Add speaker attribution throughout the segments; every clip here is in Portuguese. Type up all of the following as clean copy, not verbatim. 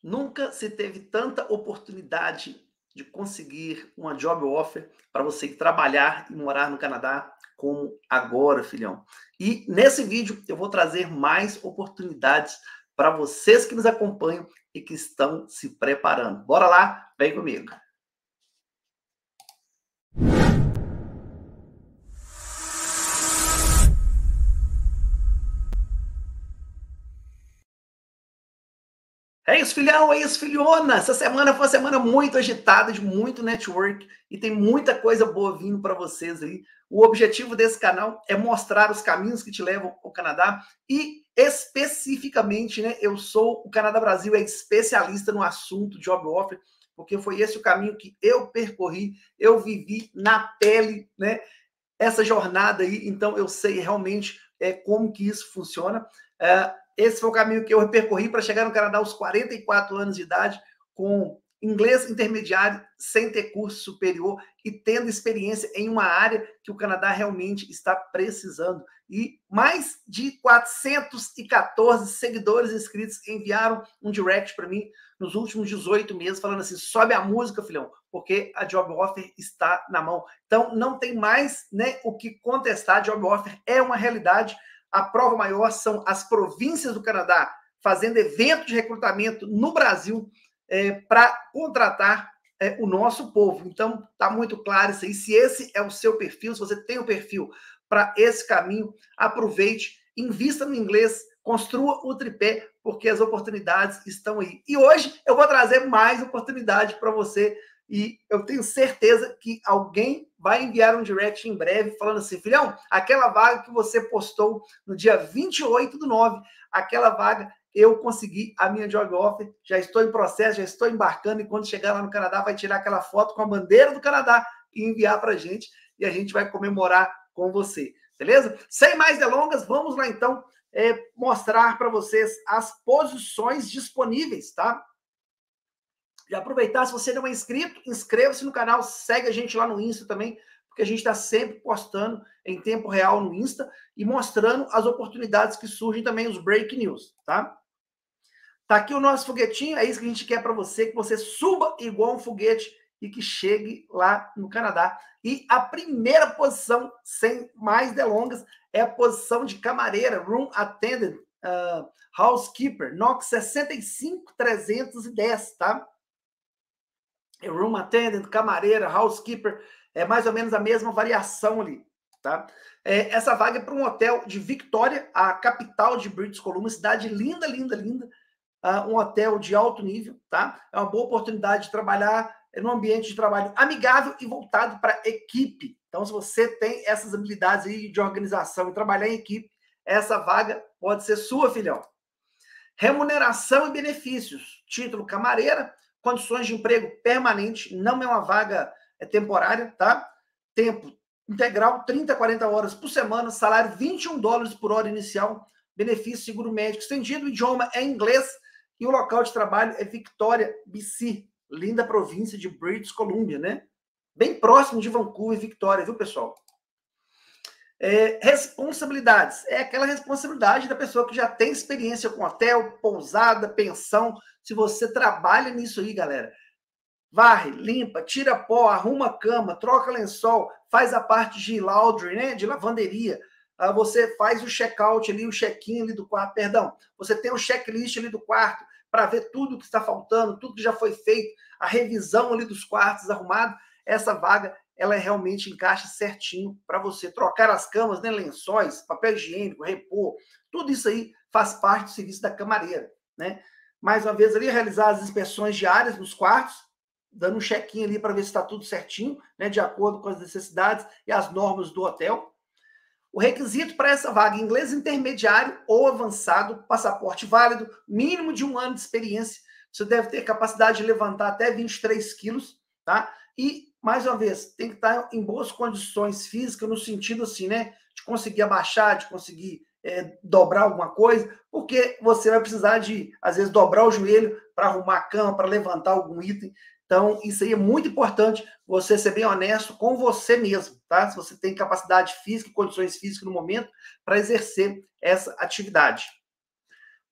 Speaker 1: Nunca se teve tanta oportunidade de conseguir uma job offer para você trabalhar e morar no Canadá como agora, filhão. E nesse vídeo eu vou trazer mais oportunidades para vocês que nos acompanham e que estão se preparando. Bora lá, vem comigo. É isso, filhão, é isso, filhona. Essa semana foi uma semana muito agitada, de muito network e tem muita coisa boa vindo para vocês aí. O objetivo desse canal é mostrar os caminhos que te levam ao Canadá e especificamente, né, o Canadá Brasil é especialista no assunto job offer, porque foi esse o caminho que eu percorri, eu vivi na pele, né, essa jornada aí, então eu sei realmente como que isso funciona. Esse foi o caminho que eu percorri para chegar no Canadá aos 44 anos de idade, com inglês intermediário, sem ter curso superior e tendo experiência em uma área que o Canadá realmente está precisando. E mais de 414 seguidores inscritos enviaram um direct para mim nos últimos 18 meses, falando assim, sobe a música, filhão, porque a job offer está na mão. Então, não tem mais, né, o que contestar, a job offer é uma realidade. A prova maior são as províncias do Canadá fazendo evento de recrutamento no Brasil para contratar o nosso povo. Então, está muito claro isso aí. Se esse é o seu perfil, se você tem o perfil para esse caminho, aproveite, invista no inglês, construa o tripé, porque as oportunidades estão aí. E hoje eu vou trazer mais oportunidade para você e eu tenho certeza que alguém vai enviar um direct em breve falando assim, filhão, aquela vaga que você postou no dia 28/9, aquela vaga eu consegui a minha job offer, já estou em processo, já estou embarcando e quando chegar lá no Canadá vai tirar aquela foto com a bandeira do Canadá e enviar para a gente e a gente vai comemorar com você, beleza? Sem mais delongas, vamos lá então mostrar para vocês as posições disponíveis, tá? E aproveitar, se você não é inscrito, inscreva-se no canal, segue a gente lá no Insta também, porque a gente está sempre postando em tempo real no Insta e mostrando as oportunidades que surgem também, os break news, tá? Tá aqui o nosso foguetinho, é isso que a gente quer para você, que você suba igual um foguete e que chegue lá no Canadá. E a primeira posição, sem mais delongas, é a posição de camareira, room attendant, housekeeper, NOC 65310, tá? Room attendant, camareira, housekeeper, é mais ou menos a mesma variação ali, tá? Essa vaga é para um hotel de Victoria, a capital de British Columbia, cidade linda, linda, linda, um hotel de alto nível, tá? É uma boa oportunidade de trabalhar num ambiente de trabalho amigável e voltado para equipe. Então, se você tem essas habilidades aí de organização e trabalhar em equipe, essa vaga pode ser sua, filhão. Remuneração e benefícios. Título camareira, condições de emprego permanente, não é uma vaga temporária, tá? Tempo integral, 30 a 40 horas por semana, salário $21 por hora inicial, benefício seguro médico estendido, o idioma é inglês e o local de trabalho é Victoria, BC, linda província de British Columbia, né? Bem próximo de Vancouver e Victoria, viu, pessoal? Responsabilidades. É aquela responsabilidade da pessoa que já tem experiência com hotel, pousada, pensão. Se você trabalha nisso aí, galera, varre, limpa, tira pó, arruma a cama, troca lençol, faz a parte de laundry, né, de lavanderia. Você faz o check-out ali, o check-in ali do quarto, perdão. Você tem o checklist ali do quarto para ver tudo que está faltando, tudo que já foi feito, a revisão ali dos quartos arrumado. Essa vaga ela realmente encaixa certinho para você trocar as camas, né, lençóis, papel higiênico, repor, tudo isso aí faz parte do serviço da camareira, né? Mais uma vez ali, realizar as inspeções diárias nos quartos, dando um check-in ali para ver se está tudo certinho, né, de acordo com as necessidades e as normas do hotel. O requisito para essa vaga, inglês intermediário ou avançado, passaporte válido, mínimo de 1 ano de experiência, você deve ter capacidade de levantar até 23 quilos, tá? E, mais uma vez, tem que estar em boas condições físicas, no sentido assim, né, de conseguir abaixar, de conseguir dobrar alguma coisa, porque você vai precisar de, às vezes, dobrar o joelho para arrumar a cama, para levantar algum item. Então, isso aí é muito importante, você ser bem honesto com você mesmo, tá? Se você tem capacidade física e condições físicas no momento para exercer essa atividade.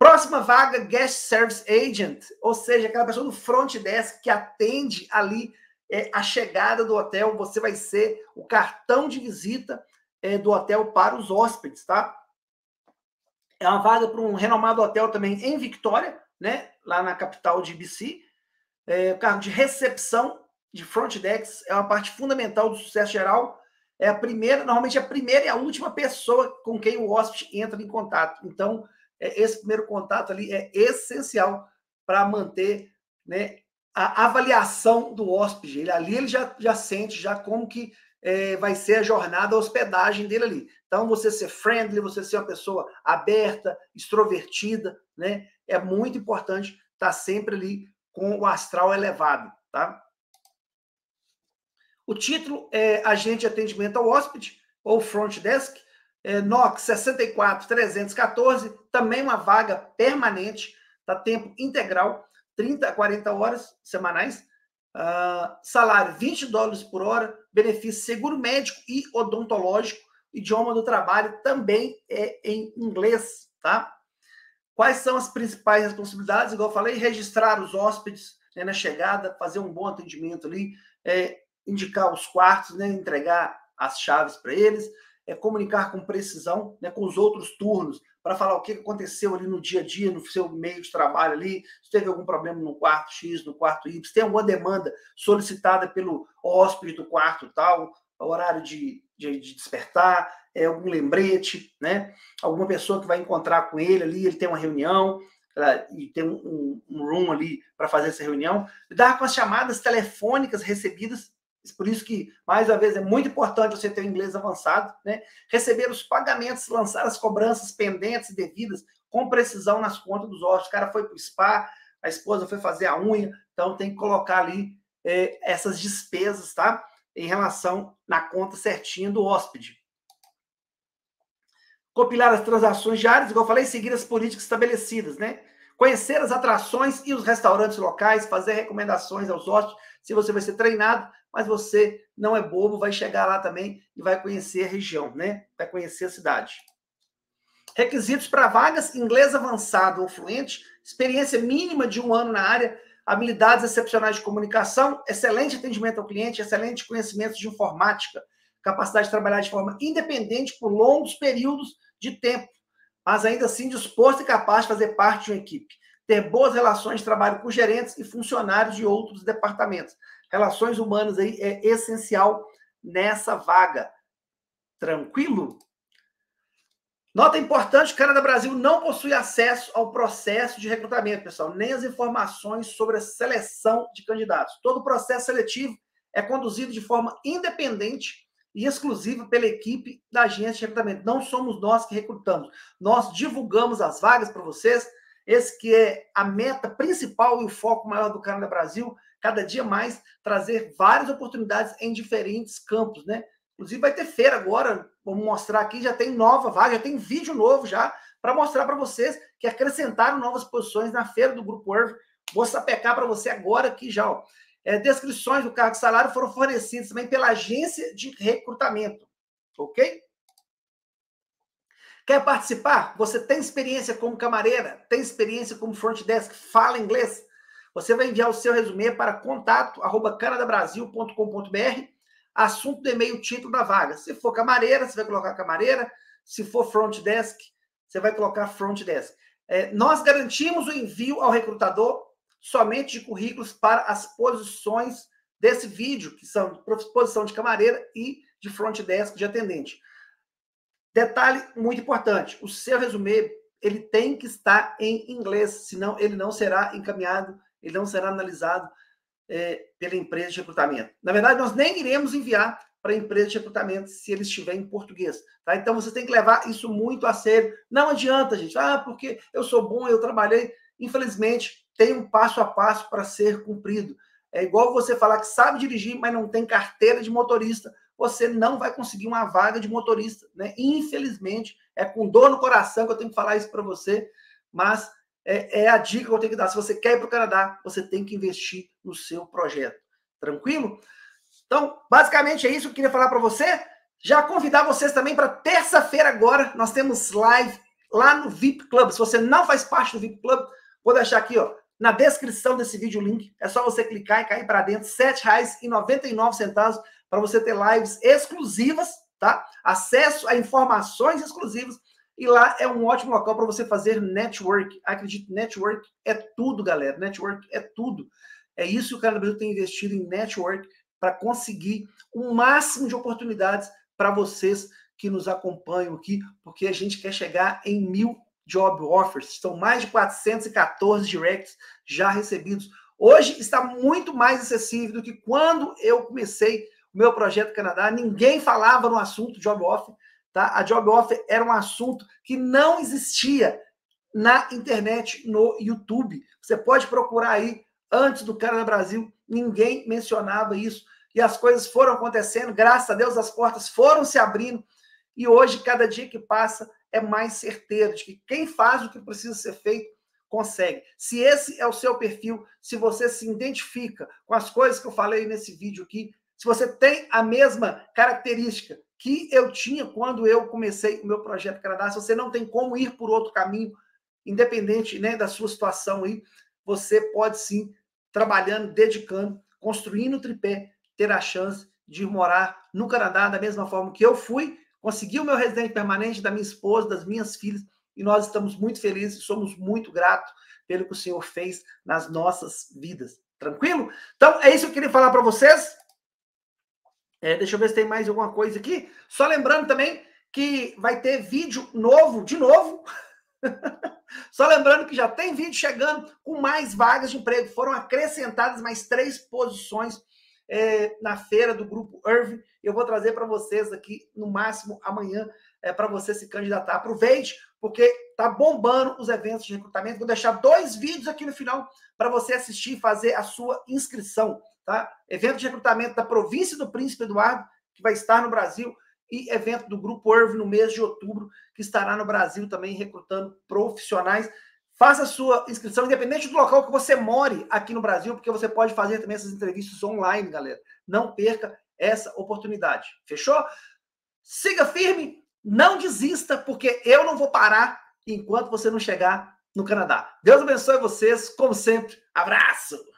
Speaker 1: Próxima vaga, Guest Service Agent, ou seja, aquela pessoa do front desk que atende ali a chegada do hotel. Você vai ser o cartão de visita do hotel para os hóspedes, tá? É uma vaga para um renomado hotel também em Vitória, né? Lá na capital de BC. O cargo de recepção de front desk é uma parte fundamental do sucesso geral. É a primeira, normalmente a primeira e a última pessoa com quem o hóspede entra em contato. Então, esse primeiro contato ali é essencial para manter, né, a avaliação do hóspede. Ele já sente já como que vai ser a jornada, a hospedagem dele ali. Então, você ser friendly, você ser uma pessoa aberta, extrovertida, né? É muito importante estar sempre ali com o astral elevado, tá? O título é Agente de Atendimento ao Hóspede, ou Front Desk, NOC 64314, também uma vaga permanente, tá? Tempo integral, 30 a 40 horas semanais, salário $20 por hora, benefício seguro médico e odontológico, idioma do trabalho também é em inglês, tá? Quais são as principais responsabilidades? Igual eu falei, registrar os hóspedes, né, na chegada, fazer um bom atendimento ali, indicar os quartos, né, entregar as chaves para eles, comunicar com precisão, né, com os outros turnos, para falar o que aconteceu ali no dia a dia, no seu meio de trabalho ali, se teve algum problema no quarto X, no quarto Y, se tem alguma demanda solicitada pelo hóspede do quarto tal, horário de despertar, algum lembrete, né? Alguma pessoa que vai encontrar com ele ali, ele tem uma reunião, e tem um room ali para fazer essa reunião, lidar com as chamadas telefônicas recebidas. Por isso que, mais uma vez, é muito importante você ter o inglês avançado, né? Receber os pagamentos, lançar as cobranças pendentes e devidas com precisão nas contas dos hóspedes. O cara foi para o spa, a esposa foi fazer a unha, então tem que colocar ali essas despesas, tá? Em relação na conta certinha do hóspede. Compilar as transações diárias, igual eu falei, seguir as políticas estabelecidas, né? Conhecer as atrações e os restaurantes locais, fazer recomendações aos hóspedes, se você vai ser treinado, mas você não é bobo, vai chegar lá também e vai conhecer a região, né? Vai conhecer a cidade. Requisitos para vagas: inglês avançado ou fluente, experiência mínima de 1 ano na área, habilidades excepcionais de comunicação, excelente atendimento ao cliente, excelente conhecimento de informática, capacidade de trabalhar de forma independente por longos períodos de tempo, mas ainda assim disposto e capaz de fazer parte de uma equipe. Ter boas relações de trabalho com gerentes e funcionários de outros departamentos. Relações humanas aí é essencial nessa vaga. Tranquilo? Nota importante: o Canadá Brasil não possui acesso ao processo de recrutamento, pessoal, nem as informações sobre a seleção de candidatos. Todo o processo seletivo é conduzido de forma independente e exclusiva pela equipe da agência de recrutamento. Não somos nós que recrutamos. Nós divulgamos as vagas para vocês. Esse que é a meta principal e o foco maior do Canadá Brasil, cada dia mais trazer várias oportunidades em diferentes campos, né? Inclusive vai ter feira agora, vamos mostrar aqui, já tem nova vaga, já tem vídeo novo já, para mostrar para vocês que acrescentaram novas posições na feira do Grupo Irv. Vou sapecar para você agora aqui já, ó. Descrições do cargo de salário foram fornecidas também pela agência de recrutamento, ok? Quer participar? Você tem experiência como camareira? Tem experiência como front desk? Fala inglês? Você vai enviar o seu resumê para contato@canadabrasil.com.br, assunto do e-mail, título da vaga. Se for camareira, você vai colocar camareira. Se for front desk, você vai colocar front desk. Nós garantimos o envio ao recrutador somente de currículos para as posições desse vídeo, que são posição de camareira e de front desk, de atendente. Detalhe muito importante: o seu resumê ele tem que estar em inglês, senão ele não será encaminhado, ele não será analisado pela empresa de recrutamento. Na verdade, nós nem iremos enviar para a empresa de recrutamento se ele estiver em português, tá? Então, você tem que levar isso muito a sério. Não adianta, gente, porque eu sou bom, eu trabalhei. Infelizmente, tem um passo a passo para ser cumprido. É igual você falar que sabe dirigir, mas não tem carteira de motorista. Você não vai conseguir uma vaga de motorista, né? Infelizmente, é com dor no coração que eu tenho que falar isso para você, mas é a dica que eu tenho que dar. Se você quer ir para o Canadá, você tem que investir no seu projeto. Tranquilo? Então, basicamente é isso que eu queria falar para você. Já convidar vocês também para terça-feira agora. Nós temos live lá no VIP Club. Se você não faz parte do VIP Club, vou deixar aqui, ó, na descrição desse vídeo o link. É só você clicar e cair para dentro. R$ 7,99 para você ter lives exclusivas, tá? Acesso a informações exclusivas. E lá é um ótimo local para você fazer network. Acredite, network é tudo, galera. Network é tudo. É isso que o Canadá Brasil tem investido em network para conseguir o máximo de oportunidades para vocês que nos acompanham aqui, porque a gente quer chegar em 1.000 job offers. São mais de 414 directs já recebidos. Hoje está muito mais acessível do que quando eu comecei o meu projeto Canadá. Ninguém falava no assunto job offer, tá? A job offer era um assunto que não existia na internet, no YouTube. Você pode procurar aí, antes do Canadá Brasil, ninguém mencionava isso. E as coisas foram acontecendo, graças a Deus, as portas foram se abrindo. E hoje, cada dia que passa, é mais certeiro de que quem faz o que precisa ser feito, consegue. Se esse é o seu perfil, se você se identifica com as coisas que eu falei nesse vídeo aqui, se você tem a mesma característica que eu tinha quando eu comecei o meu projeto Canadá, se você não tem como ir por outro caminho, independente, né, da sua situação aí, você pode sim, trabalhando, dedicando, construindo o tripé, ter a chance de morar no Canadá da mesma forma que eu fui, consegui o meu residente permanente, da minha esposa, das minhas filhas, e nós estamos muito felizes, somos muito gratos pelo que o Senhor fez nas nossas vidas. Tranquilo? Então, é isso que eu queria falar para vocês. Deixa eu ver se tem mais alguma coisa aqui. Só lembrando também que vai ter vídeo novo, de novo. Só lembrando que já tem vídeo chegando com mais vagas de emprego. Foram acrescentadas mais 3 posições na feira do Grupo Irving. Eu vou trazer para vocês aqui, no máximo, amanhã, para você se candidatar. Aproveite, porque tá bombando os eventos de recrutamento. Vou deixar 2 vídeos aqui no final para você assistir e fazer a sua inscrição. Tá? Evento de recrutamento da província do Príncipe Eduardo, que vai estar no Brasil, e evento do Grupo Irving no mês de outubro, que estará no Brasil também recrutando profissionais. Faça a sua inscrição, independente do local que você more aqui no Brasil, porque você pode fazer também essas entrevistas online, galera. Não perca essa oportunidade. Fechou? Siga firme, não desista, porque eu não vou parar enquanto você não chegar no Canadá. Deus abençoe vocês, como sempre. Abraço!